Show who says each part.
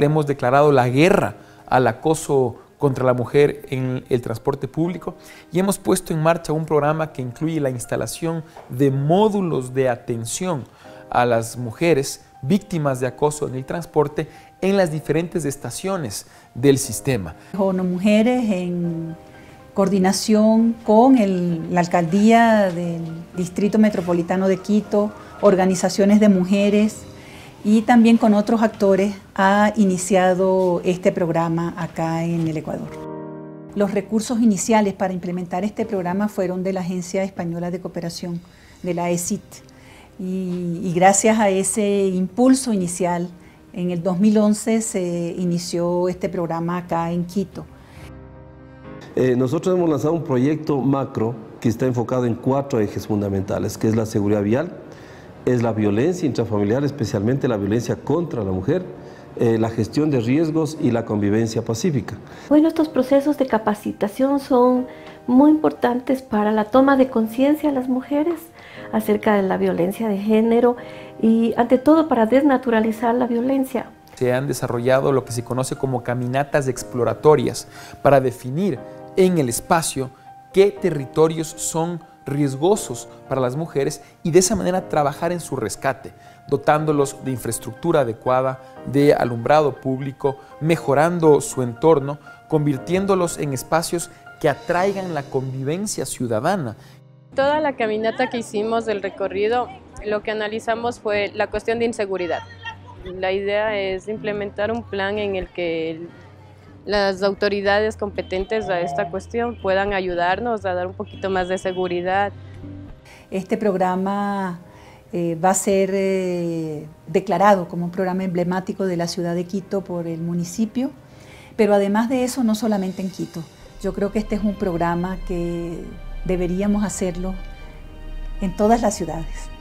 Speaker 1: le hemos declarado la guerra al acoso contra la mujer en el transporte público y hemos puesto en marcha un programa que incluye la instalación de módulos de atención a las mujeres víctimas de acoso en el transporte en las diferentes estaciones del sistema.
Speaker 2: ONU Mujeres, en coordinación con la Alcaldía del Distrito Metropolitano de Quito, organizaciones de mujeres y también con otros actores, ha iniciado este programa acá en el Ecuador. Los recursos iniciales para implementar este programa fueron de la Agencia Española de Cooperación, de la ESIT. Y gracias a ese impulso inicial, en el 2011 se inició este programa acá en Quito.
Speaker 3: Nosotros hemos lanzado un proyecto macro que está enfocado en 4 ejes fundamentales, que es la seguridad vial, es la violencia intrafamiliar, especialmente la violencia contra la mujer, la gestión de riesgos y la convivencia pacífica.
Speaker 4: Bueno, estos procesos de capacitación son muy importantes para la toma de conciencia de las mujeres acerca de la violencia de género y ante todo para desnaturalizar la violencia.
Speaker 1: Se han desarrollado lo que se conoce como caminatas exploratorias para definir en el espacio qué territorios son riesgosos para las mujeres y de esa manera trabajar en su rescate, dotándolos de infraestructura adecuada, de alumbrado público, mejorando su entorno, convirtiéndolos en espacios que atraigan la convivencia ciudadana.
Speaker 5: Toda la caminata que hicimos del recorrido, lo que analizamos fue la cuestión de inseguridad. La idea es implementar un plan en el que las autoridades competentes a esta cuestión puedan ayudarnos a dar un poquito más de seguridad.
Speaker 2: Este programa va a ser declarado como un programa emblemático de la ciudad de Quito por el municipio, pero además de eso no solamente en Quito. Yo creo que este es un programa que deberíamos hacerlo en todas las ciudades.